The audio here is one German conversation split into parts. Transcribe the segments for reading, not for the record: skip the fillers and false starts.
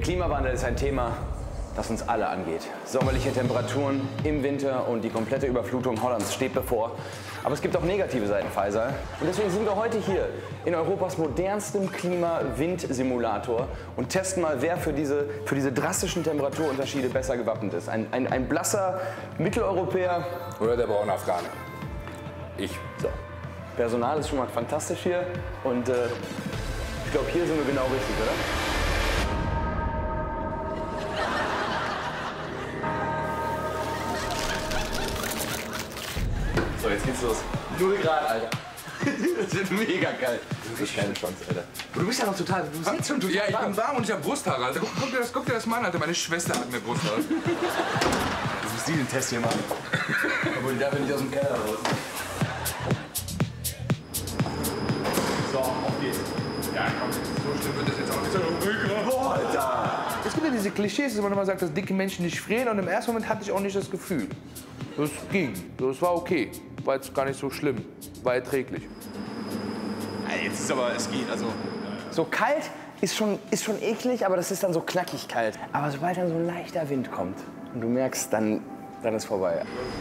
Klimawandel ist ein Thema, das uns alle angeht. Sommerliche Temperaturen im Winter und die komplette Überflutung Hollands steht bevor. Aber es gibt auch negative Seiten, Faisal. Und deswegen sind wir heute hier in Europas modernstem Klima-Wind-Simulator und testen mal, wer für diese drastischen Temperaturunterschiede besser gewappnet ist. Ein blasser Mitteleuropäer oder der braune Afghane. Ich. So. Personal ist schon mal fantastisch hier und ich glaube, hier sind wir genau richtig, oder? So, jetzt geht's los. 0 Grad, Alter. Das wird mega kalt. Das ist keine Chance, Alter. Du bist ja noch total, du bist jetzt schon total Ja, ich bin warm und ich hab Brusthaare, Alter. Guck dir das mal an, Alter. Meine Schwester hat mir Brusthaare. Jetzt muss die den Test hier machen. Obwohl, die darf ja nicht aus dem Keller raus. So, auf geht's. Ja, komm, so schlimm wird das jetzt auch nicht. Boah, Alter. Es gibt ja diese Klischees, dass man immer sagt, dass dicke Menschen nicht frieren. Und im ersten Moment hatte ich auch nicht das Gefühl. Das ging. Das war okay. War jetzt gar nicht so schlimm. War erträglich. Jetzt ist aber, es geht, also. So kalt ist schon eklig, aber das ist dann so knackig kalt. Aber sobald dann so ein leichter Wind kommt und du merkst, dann ist vorbei.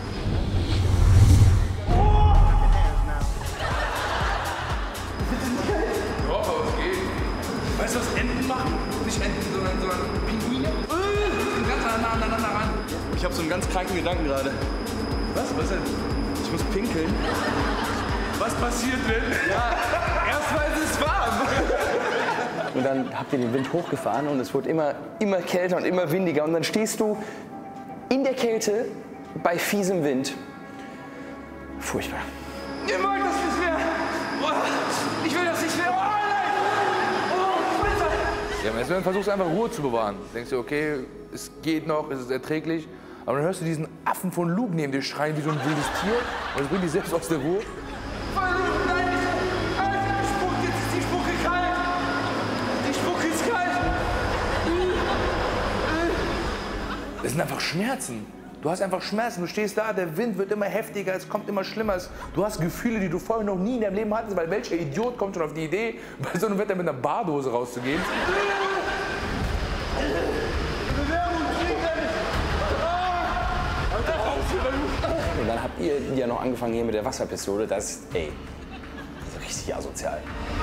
Ja, aber es geht. Weißt du, was Enten machen? Nicht Enten, sondern Pinguine. Die sind ganz nah aneinander ran. Ich habe so einen ganz kranken Gedanken gerade. Was denn? Ich muss pinkeln. Was passiert, wenn? Ja, Erstmal ist es warm. und dann habt ihr den Wind hochgefahren und es wurde immer kälter und immer windiger. Und dann stehst du in der Kälte bei fiesem Wind. Furchtbar. Ihr wollt das nicht mehr. Ich will das nicht mehr. Ja, am ersten Moment versuchst du einfach Ruhe zu bewahren. Denkst du, okay, es geht noch, es ist erträglich. Aber dann hörst du diesen Affen von Luke neben dir schreien wie so ein wildes Tier. Und das bringt dich selbst aus der Ruhe. Die Spucke kalt. Die Spucke ist kalt. Das sind einfach Schmerzen. Du hast einfach Schmerzen. Du stehst da, der Wind wird immer heftiger, es kommt immer schlimmer. Du hast Gefühle, die du vorher noch nie in deinem Leben hattest. Weil welcher Idiot kommt schon auf die Idee, bei so einem Wetter mit einer Badehose rauszugehen? Und dann habt ihr ja noch angefangen hier mit der Wasserpistole. Das ist richtig asozial.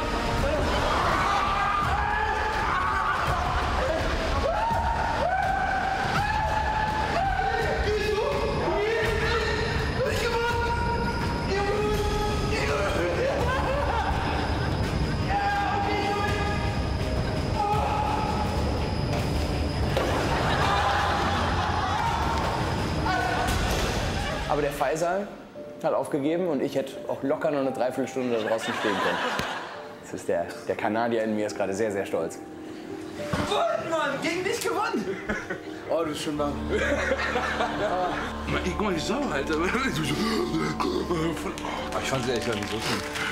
Aber der Faisal hat aufgegeben und ich hätte auch locker noch eine Dreiviertelstunde da draußen stehen können. Das ist der Kanadier in mir ist gerade sehr, sehr stolz. Gewonnen, Mann! Gegen dich gewonnen! Oh, du bist schon warm. Guck mal, ich sauer, Alter. Ich fand es ehrlich gesagt nicht so schlimm.